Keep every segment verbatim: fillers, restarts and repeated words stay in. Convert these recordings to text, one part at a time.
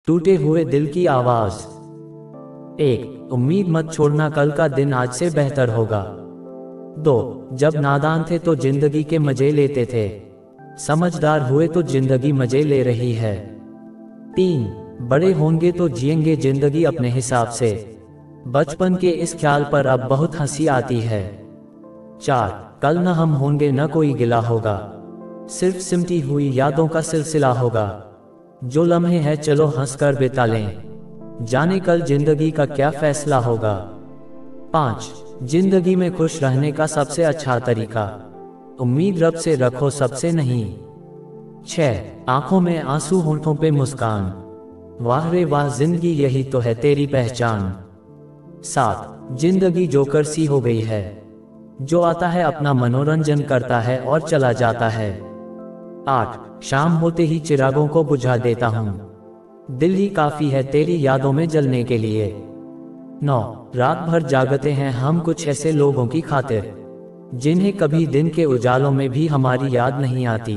टूटे हुए दिल की आवाज। एक, उम्मीद मत छोड़ना, कल का दिन आज से बेहतर होगा। दो, जब नादान थे तो जिंदगी के मजे लेते थे, समझदार हुए तो जिंदगी मजे ले रही है। तीन, बड़े होंगे तो जिएंगे जिंदगी अपने हिसाब से, बचपन के इस ख्याल पर अब बहुत हंसी आती है। चार, कल न हम होंगे न कोई गिला होगा, सिर्फ सिमटी हुई यादों का सिलसिला होगा। जो लम्हे हैं चलो हंस कर बिता लें, जाने कल जिंदगी का क्या फैसला होगा। पाँच, जिंदगी में खुश रहने का सबसे अच्छा तरीका, उम्मीद रब से रखो सबसे नहीं। छह, आंखों में आंसू होंठों पे मुस्कान, वाह रे वाह जिंदगी यही तो है तेरी पहचान। सात, जिंदगी जोकर सी हो गई है, जो आता है अपना मनोरंजन करता है और चला जाता है। आठ, शाम होते ही चिरागों को बुझा देता हूँ, दिल ही काफी है तेरी यादों में जलने के लिए। नौ, रात भर जागते हैं हम कुछ ऐसे लोगों की खातिर, जिन्हें कभी दिन के उजालों में भी हमारी याद नहीं आती।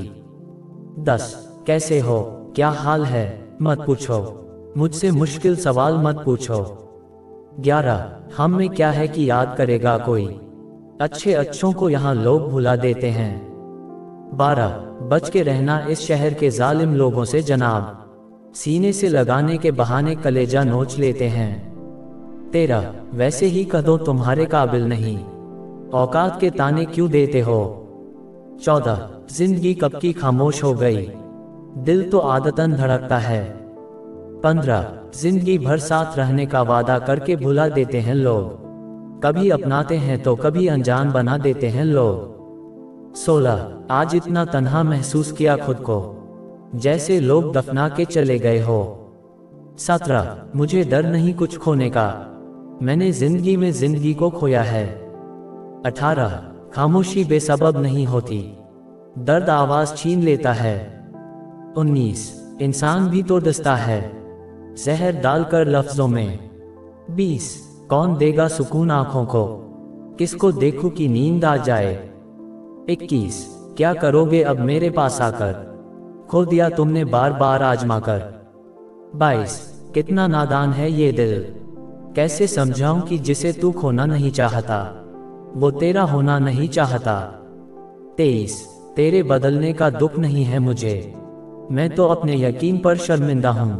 दस, कैसे हो, क्या हाल है, मत पूछो मुझसे मुश्किल सवाल मत पूछो। ग्यारह, हम में क्या है कि याद करेगा कोई, अच्छे अच्छों को यहाँ लोग भुला देते हैं। बारह, बच के रहना इस शहर के जालिम लोगों से जनाब, सीने से लगाने के बहाने कलेजा नोच लेते हैं। तेरह, वैसे ही कह दो तुम्हारे काबिल नहीं, औकात के ताने क्यों देते हो। चौदह, जिंदगी कब की खामोश हो गई, दिल तो आदतन धड़कता है। पंद्रह, जिंदगी भर साथ रहने का वादा करके भुला देते हैं लोग, कभी अपनाते हैं तो कभी अनजान बना देते हैं लोग। सोलह, आज इतना तन्हा महसूस किया खुद को, जैसे लोग दफना के चले गए हो। सत्रह, मुझे डर नहीं कुछ खोने का, मैंने जिंदगी में जिंदगी को खोया है। अठारह, खामोशी बेसबब नहीं होती, दर्द आवाज छीन लेता है। उन्नीस, इंसान भी तो डसता है, जहर डालकर लफ्जों में। बीस, कौन देगा सुकून आंखों को, किसको देखूं कि नींद आ जाए। इक्कीस, क्या करोगे अब मेरे पास आकर, खो दिया तुमने बार बार आजमा कर। बाईस, कितना नादान है ये दिल, कैसे समझाऊं कि जिसे तू खोना नहीं चाहता, वो तेरा होना नहीं चाहता। तेईस, तेरे बदलने का दुख नहीं है मुझे, मैं तो अपने यकीन पर शर्मिंदा हूं।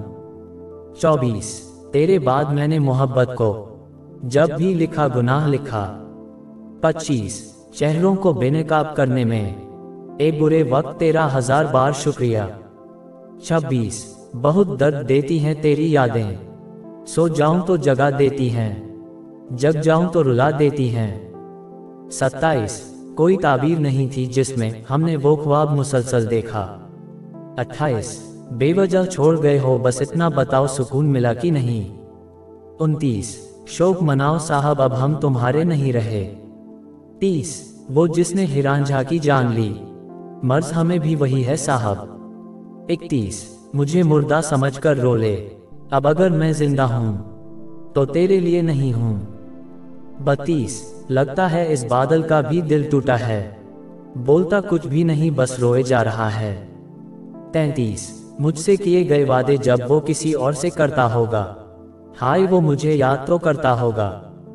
चौबीस, तेरे बाद मैंने मोहब्बत को जब भी लिखा गुनाह लिखा। पच्चीस, चेहरों को बेनकाब करने में ए बुरे वक्त तेरा हजार बार शुक्रिया। छब्बीस, बहुत दर्द देती हैं तेरी यादें, सो जाऊं तो जगा देती हैं, जग जाऊं तो रुला देती हैं। सत्ताईस, कोई ताबीर नहीं थी जिसमें हमने वो ख्वाब मुसलसल देखा। अट्ठाईस, बेवजह छोड़ गए हो बस इतना बताओ सुकून मिला कि नहीं। उनतीस, शोक मनाओ साहब अब हम तुम्हारे नहीं रहे। तीस, वो जिसने हिरांझा की जान ली, मर्ज हमें भी वही है साहब। इकतीस, मुझे मुर्दा समझकर रो ले, अब अगर मैं जिंदा हूं तो तेरे लिए नहीं हूं। बत्तीस, लगता है इस बादल का भी दिल टूटा है, बोलता कुछ भी नहीं बस रोए जा रहा है। तैंतीस, मुझसे किए गए वादे जब वो किसी और से करता होगा, हाय वो मुझे याद तो करता होगा।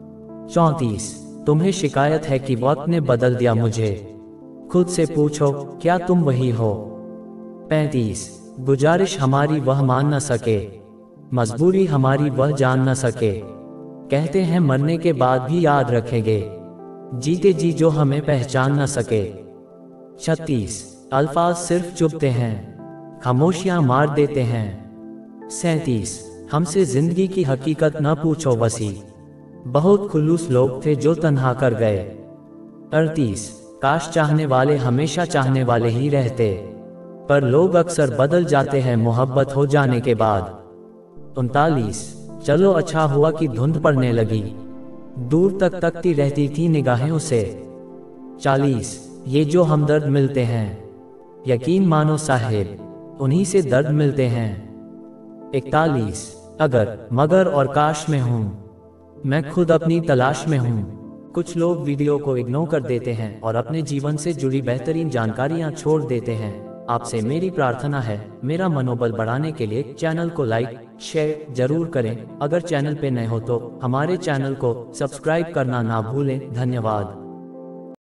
चौंतीस, तुम्हें शिकायत है कि वक्त ने बदल दिया मुझे, खुद से पूछो क्या तुम वही हो। पैंतीस, गुजारिश हमारी वह मान न सके, मजबूरी हमारी वह जान न सके, कहते हैं मरने के बाद भी याद रखेंगे, जीते जी जो हमें पहचान न सके। छत्तीस, अल्फाज सिर्फ चुभते हैं, खामोशियां मार देते हैं। सैंतीस, हमसे जिंदगी की हकीकत न पूछो वसी, बहुत खुलूस लोग थे जो तन्हा कर गए। अड़तीस, काश चाहने वाले हमेशा चाहने वाले ही रहते, पर लोग अक्सर बदल जाते हैं मोहब्बत हो जाने के बाद। उनतालीस, चलो अच्छा हुआ कि धुंध पड़ने लगी, दूर तक तकती रहती थी निगाहें उसे। चालीस, ये जो हमदर्द मिलते हैं, यकीन मानो साहिब उन्हीं से दर्द मिलते हैं। इकतालीस, अगर मगर और काश में हूं, मैं खुद अपनी तलाश में हूं। कुछ लोग वीडियो को इग्नोर कर देते हैं और अपने जीवन से जुड़ी बेहतरीन जानकारियां छोड़ देते हैं। आपसे मेरी प्रार्थना है, मेरा मनोबल बढ़ाने के लिए चैनल को लाइक शेयर जरूर करें। अगर चैनल पे नए हो तो हमारे चैनल को सब्सक्राइब करना ना भूलें। धन्यवाद।